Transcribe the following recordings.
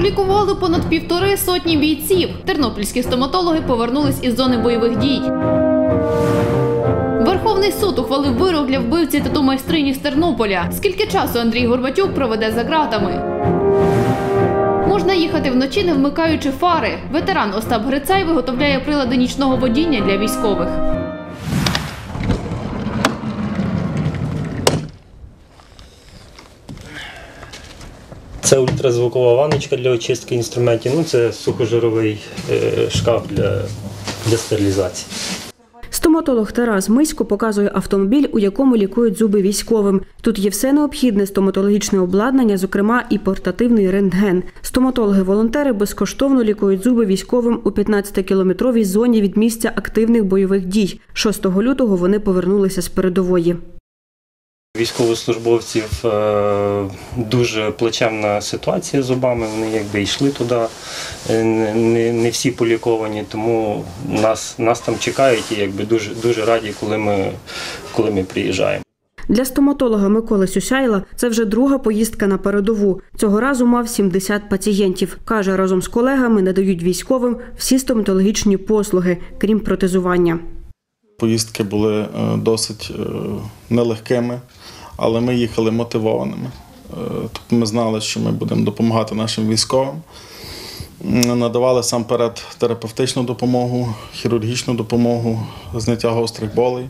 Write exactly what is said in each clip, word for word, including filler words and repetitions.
Лікували понад півтори сотні бійців. Тернопільські стоматологи повернулись із зони бойових дій. Верховний суд ухвалив вирок для вбивці тату-майстрині з Тернополя. Скільки часу Андрій Горбатюк проведе за ґратами? Можна їхати вночі, не вмикаючи фари. Ветеран Остап Грицай виготовляє прилади нічного водіння для військових. Це ультразвукова ванночка для очистки інструментів, ну це сухожировий е, шкаф для, для стерилізації. Стоматолог Тарас Мисько показує автомобіль, у якому лікують зуби військовим. Тут є все необхідне стоматологічне обладнання, зокрема і портативний рентген. Стоматологи-волонтери безкоштовно лікують зуби військовим у п'ятнадцятикілометровій зоні від місця активних бойових дій. шостого лютого вони повернулися з передової. Військовослужбовців дуже плачевна ситуація з зубами, вони якби йшли туди, не, не всі поліковані, тому нас, нас там чекають і якби дуже, дуже раді, коли ми, коли ми приїжджаємо. Для стоматолога Миколи Сюсяйла це вже друга поїздка на передову. Цього разу мав сімдесят пацієнтів. Каже, разом з колегами надають військовим всі стоматологічні послуги, крім протезування. Поїздки були досить нелегкими, але ми їхали мотивованими. Тобто ми знали, що ми будемо допомагати нашим військовим. Надавали насамперед терапевтичну допомогу, хірургічну допомогу, зняття гострих болей,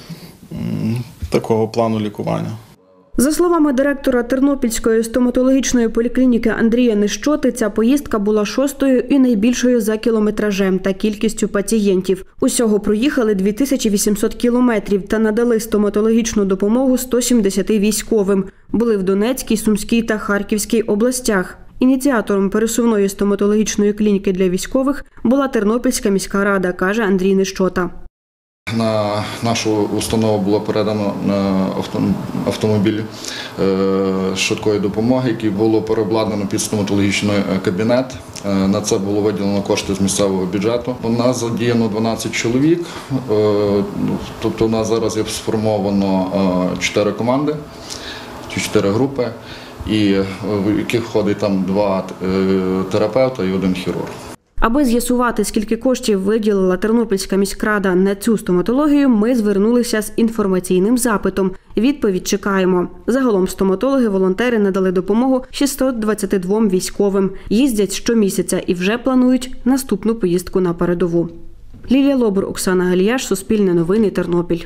такого плану лікування. За словами директора Тернопільської стоматологічної поліклініки Андрія Нищоти, ця поїздка була шостою і найбільшою за кілометражем та кількістю пацієнтів. Усього проїхали дві тисячі вісімсот кілометрів та надали стоматологічну допомогу сто сімдесяти військовим. Були в Донецькій, Сумській та Харківській областях. Ініціатором пересувної стоматологічної клініки для військових була Тернопільська міська рада, каже Андрій Нищота. На нашу установу було передано автомобіль швидкої допомоги, який було переобладнано під стоматологічний кабінет. На це було виділено кошти з місцевого бюджету. У нас задіяно дванадцять чоловік, тобто у нас зараз є сформовано чотири команди, чотири групи, і в яких входить там два терапевта і один хірург. Аби з'ясувати, скільки коштів виділила Тернопільська міськрада на цю стоматологію, ми звернулися з інформаційним запитом. Відповідь чекаємо. Загалом стоматологи-волонтери надали допомогу шістстот двадцяти двом військовим. Їздять щомісяця і вже планують наступну поїздку на передову. Лілія Лобур, Оксана Галіяш, Суспільне новини, Тернопіль.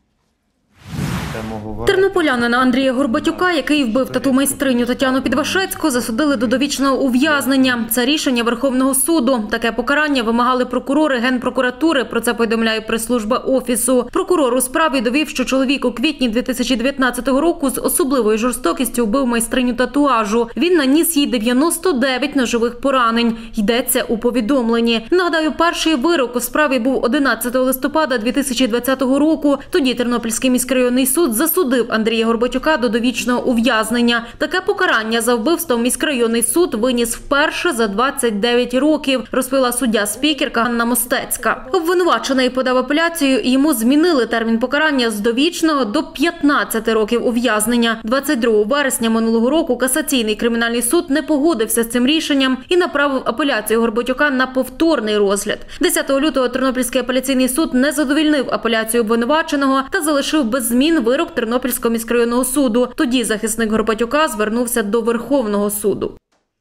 Тернополянина Андрія Горбатюка, який вбив тату-майстриню Тетяну Підвашецьку, засудили до довічного ув'язнення. Це рішення Верховного суду. Таке покарання вимагали прокурори Генпрокуратури, про це повідомляє прес-служба Офісу. Прокурор у справі довів, що чоловік у квітні дві тисячі дев'ятнадцятого року з особливою жорстокістю вбив майстриню татуажу. Він наніс їй дев'яносто дев'ять ножових поранень. Йдеться у повідомленні. Нагадаю, перший вирок у справі був одинадцятого листопада дві тисячі двадцятого року. Тоді Тернопільський міськрайонний суд засудив Андрія Горбатюка до довічного ув'язнення. Таке покарання за вбивство міськрайонний суд виніс вперше за двадцять дев'ять років, розповіла суддя-спікерка Ганна Мостецька. Обвинувачений подав апеляцію і йому змінили термін покарання з довічного до п'ятнадцяти років ув'язнення. двадцять другого вересня минулого року касаційний кримінальний суд не погодився з цим рішенням і направив апеляцію Горбатюка на повторний розгляд. десятого лютого Тернопільський апеляційний суд не задовільнив апеляцію обвинуваченого та залишив без змін вирок Тернопільського міськрайонного суду. Тоді захисник Горбатюка звернувся до Верховного суду.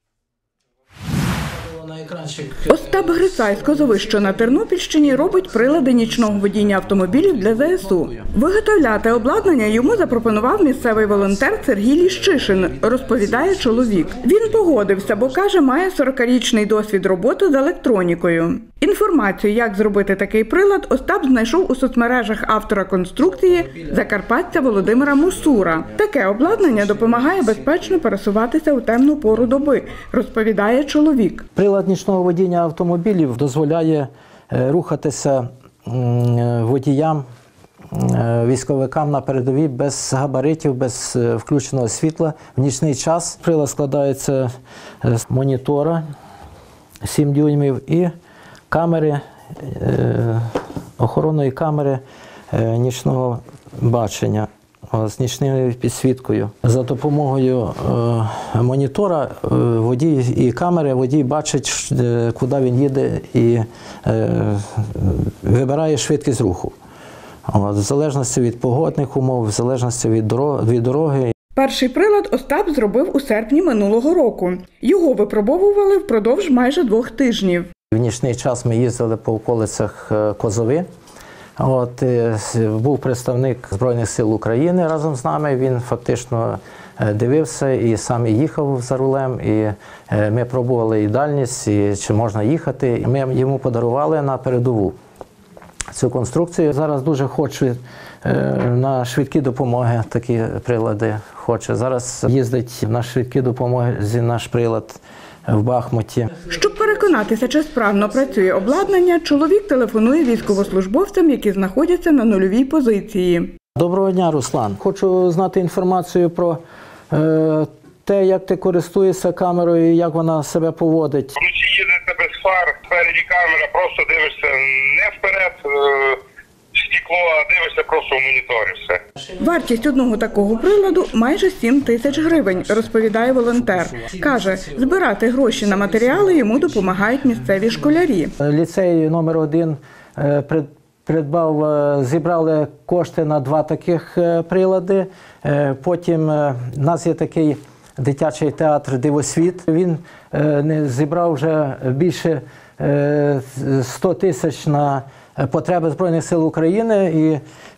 Остап Грицай з Козовища на Тернопільщині робить прилади нічного водіння автомобілів для зе ес у. Виготовляти обладнання йому запропонував місцевий волонтер Сергій Ліщишин, розповідає чоловік. Він погодився, бо, каже, має сорокарічний досвід роботи з електронікою. Інформацію, як зробити такий прилад, Остап знайшов у соцмережах автора конструкції закарпатця Володимира Мусура. Таке обладнання допомагає безпечно пересуватися у темну пору доби, розповідає чоловік. Прилад нічного водіння автомобілів дозволяє рухатися водіям, військовикам на передовій без габаритів, без включеного світла в нічний час. Прилад складається з монітора сім дюймів і камери, охоронної камери нічного бачення. о, з нічною підсвіткою. За допомогою е, монітора е, водій і камери водій бачить, е, куди він їде і е, вибирає швидкість руху. От, в залежності від погодних умов, в залежності від дороги, від дороги. Перший прилад Остап зробив у серпні минулого року. Його випробовували впродовж майже двох тижнів. В нічний час ми їздили по околицях Козови. От, був представник Збройних сил України разом з нами, він фактично дивився і сам їхав за рулем, і ми пробували і дальність, і чи можна їхати. Ми йому подарували на передову цю конструкцію. Зараз дуже хочуть на швидкі допомоги такі прилади. Хоче. Зараз їздить на швидкі допомоги наш прилад в Бахмуті. Щоб переконатися, чи справно працює обладнання, чоловік телефонує військовослужбовцям, які знаходяться на нульовій позиції. Доброго дня, Руслан. Хочу знати інформацію про е, те, як ти користуєшся камерою і як вона себе поводить. Вночі їдете без фар, спереді камера, просто дивишся не вперед, е, стекло, а дивишся просто в моніторі все. Вартість одного такого приладу – майже сім тисяч гривень, розповідає волонтер. Каже, збирати гроші на матеріали йому допомагають місцеві школярі. Ліцей номер один е, пред Придбав, зібрали кошти на два таких прилади. Потім у нас є такий дитячий театр «Дивосвіт». Він зібрав вже більше ста тисяч на потреби Збройних сил України, і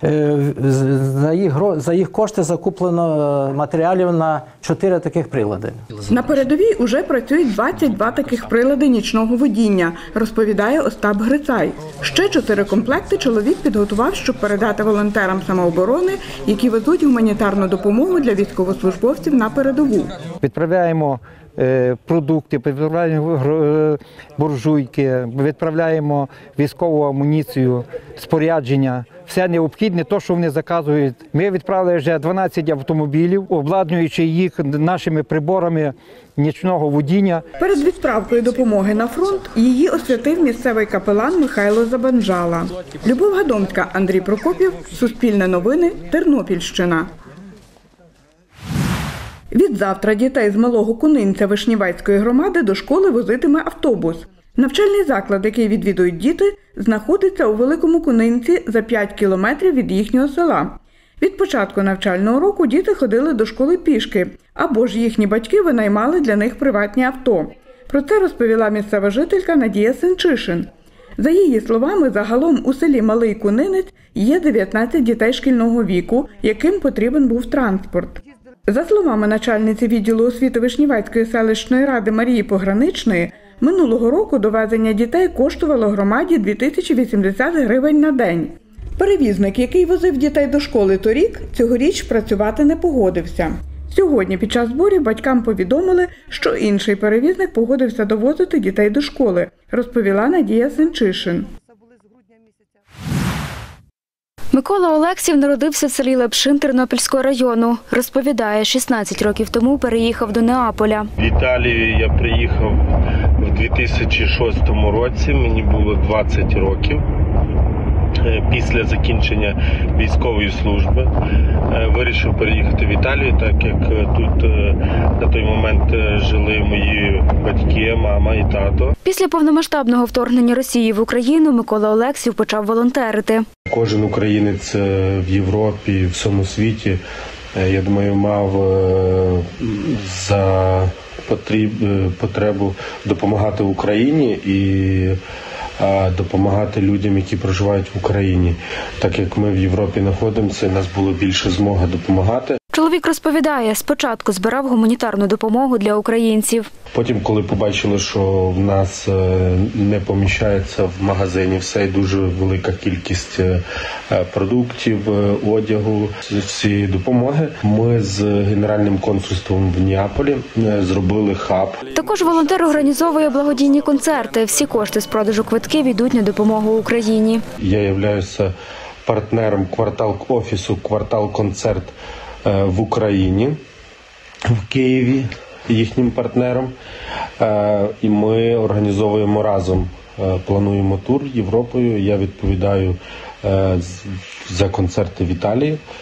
за їх, за їх кошти закуплено матеріалів на чотири таких прилади. На передовій уже працюють двадцять два таких прилади нічного водіння, розповідає Остап Грицай. Ще чотири комплекти чоловік підготував, щоб передати волонтерам самооборони, які везуть гуманітарну допомогу для військовослужбовців на передову. Відправляємо продукти, відправляємо буржуйки, відправляємо військову амуніцію, спорядження. Все необхідне, те, що вони заказують. Ми відправили вже дванадцять автомобілів, обладнуючи їх нашими приборами нічного водіння. Перед відправкою допомоги на фронт її освятив місцевий капелан Михайло Забанжала. Любов Гадомська, Андрій Прокопів, Суспільне новини, Тернопільщина. Відзавтра дітей з Малого Кунинця Вишнівецької громади до школи возитиме автобус. Навчальний заклад, який відвідують діти, знаходиться у Великому Кунинці за п'ять кілометрів від їхнього села. Від початку навчального року діти ходили до школи пішки, або ж їхні батьки винаймали для них приватні авто. Про це розповіла місцева жителька Надія Сенчишин. За її словами, загалом у селі Малий Кунинець є дев'ятнадцять дітей шкільного віку, яким потрібен був транспорт. За словами начальниці відділу освіти Вишнівецької селищної ради Марії Пограничної, минулого року довезення дітей коштувало громаді дві тисячі вісімдесят гривень на день. Перевізник, який возив дітей до школи торік, цьогоріч працювати не погодився. Сьогодні під час зборів батькам повідомили, що інший перевізник погодився довозити дітей до школи, розповіла Надія Сенчишин. Микола Олексів народився в селі Лепшин Тернопільського району. Розповідає, шістнадцять років тому переїхав до Неаполя. В Італію я приїхав в дві тисячі шостому році, мені було двадцять років. Після закінчення військової служби вирішив переїхати в Італію, так як тут на той момент жили мої батьки, мама і тато. Після повномасштабного вторгнення Росії в Україну Микола Олексів почав волонтерити. Кожен українець в Європі, в всьому світі, я думаю, мав за потребу допомагати Україні і допомагати людям, які проживають в Україні. Так як ми в Європі знаходимося, у нас було більше змоги допомагати. Чоловік розповідає, спочатку збирав гуманітарну допомогу для українців. Потім, коли побачили, що в нас не поміщається в магазині все, дуже велика кількість продуктів, одягу, всієї допомоги, ми з Генеральним консульством в Неаполі зробили хаб. Також волонтер організовує благодійні концерти. Всі кошти з продажу квитків йдуть на допомогу Україні. Я являюся партнером квартал-офісу «Квартал-концерт» в Україні, в Києві, їхнім партнером. І ми організовуємо разом, плануємо тур Європою. Я відповідаю за концерти в Італії.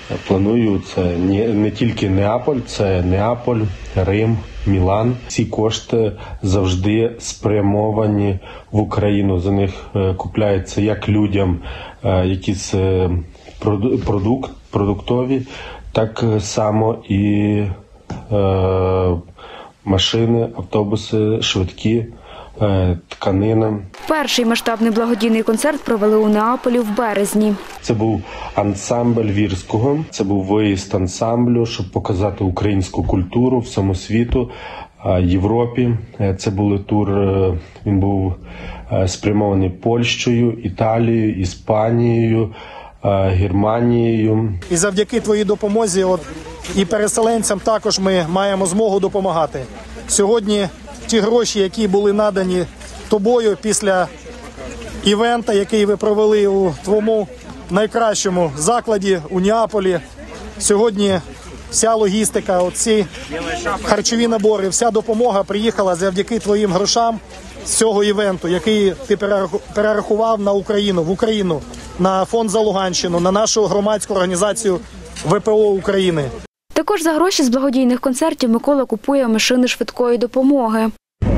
планую, це не, не тільки Неаполь, це Неаполь, Рим, Мілан. Ці кошти завжди спрямовані в Україну. За них купляються як людям якісь продукт, продуктові, так само і е, машини, автобуси, швидкі, е, тканина. Перший масштабний благодійний концерт провели у Неаполі в березні. Це був ансамбль Вірського, це був виїзд ансамблю, щоб показати українську культуру всьому світу, Європі. Це був тур, він був спрямований Польщею, Італією, Іспанією, Германією. І завдяки твоїй допомозі от, і переселенцям також ми маємо змогу допомагати. Сьогодні ті гроші, які були надані тобою після івента, який ви провели у твоєму найкращому закладі у Неаполі, сьогодні вся логістика, оці харчові набори, вся допомога приїхала завдяки твоїм грошам з цього івенту, який ти перерахував на Україну, в Україну, на фонд за Луганщину, на нашу громадську організацію ве пе о України. Також за гроші з благодійних концертів Микола купує машини швидкої допомоги.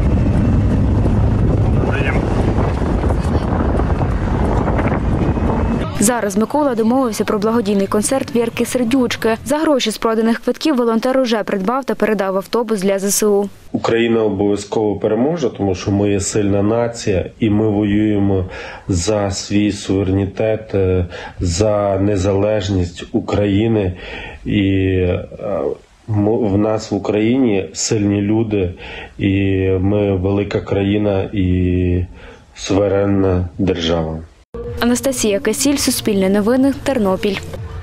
Зараз Микола домовився про благодійний концерт Вірки Сердючки. За гроші з проданих квитків волонтер уже придбав та передав автобус для зе се у. Україна обов'язково переможе, тому що ми є сильна нація і ми воюємо за свій суверенітет, за незалежність України. І в нас в Україні сильні люди, і ми велика країна і суверенна держава. Анастасія Касіль, Суспільне новини, Тернопіль.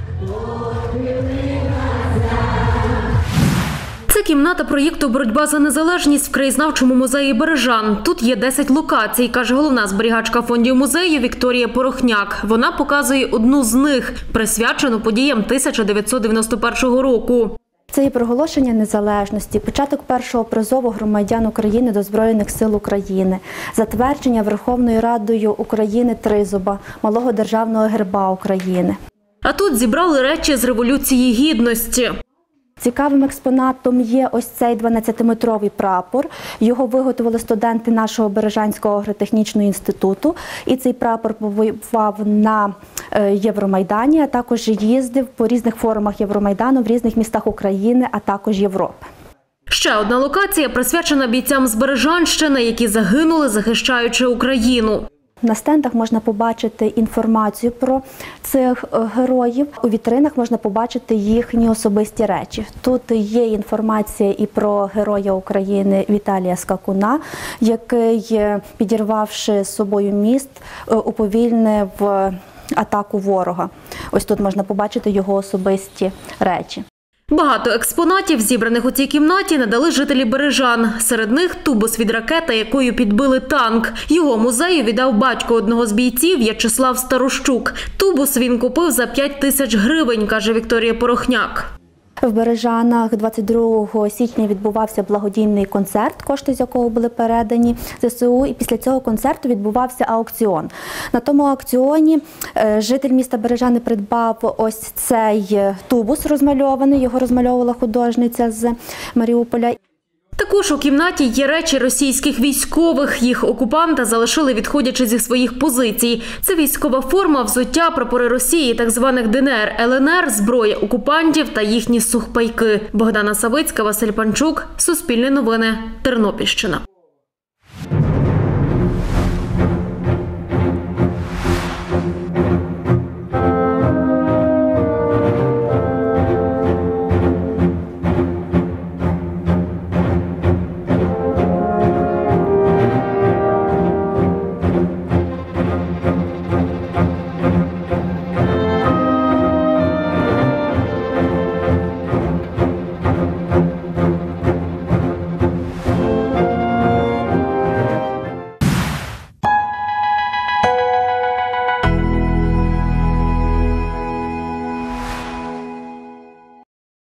Це кімната проєкту «Боротьба за незалежність» в краєзнавчому музеї Бережан. Тут є десять локацій, каже головна зберігачка фондів музею Вікторія Порохняк. Вона показує одну з них, присвячену подіям тисяча дев'ятсот дев'яносто першого року. Це і проголошення незалежності, початок першого призову громадян України до Збройних сил України, затвердження Верховною Радою України тризуба, малого державного герба України. А тут зібрали речі з Революції Гідності. Цікавим експонатом є ось цей дванадцятиметровий прапор. Його виготовили студенти нашого Бережанського агротехнічного інституту. І цей прапор побував на Євромайдані, а також їздив по різних форумах Євромайдану в різних містах України, а також Європи. Ще одна локація присвячена бійцям з Бережанщини, які загинули, захищаючи Україну. На стендах можна побачити інформацію про цих героїв. У вітринах можна побачити їхні особисті речі. Тут є інформація і про героя України Віталія Скакуна, який, підірвавши з собою міст, уповільнив атаку ворога. Ось тут можна побачити його особисті речі. Багато експонатів, зібраних у цій кімнаті, надали жителі Бережан. Серед них тубус від ракети, якою підбили танк. Його музею віддав батько одного з бійців В'ячеслав Старощук. Тубус він купив за п'ять тисяч гривень, каже Вікторія Порохняк. В Бережанах двадцять другого січня відбувався благодійний концерт, кошти з якого були передані зе ес у, і після цього концерту відбувався аукціон. На тому аукціоні житель міста Бережани придбав ось цей тубус розмальований, його розмальовувала художниця з Маріуполя. Також у кімнаті є речі російських військових. Їх окупанти залишили, відходячи зі своїх позицій. Це військова форма, взуття, прапори Росії, так званих де ен ер, ел ен ер, зброя окупантів та їхні сухпайки. Богдана Савицька, Василь Панчук, Суспільне новини, Тернопільщина.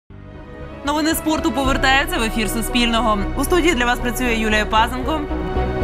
Новини спорту повертаються в ефір Суспільного. У студії для вас працює Юлія Пазенко.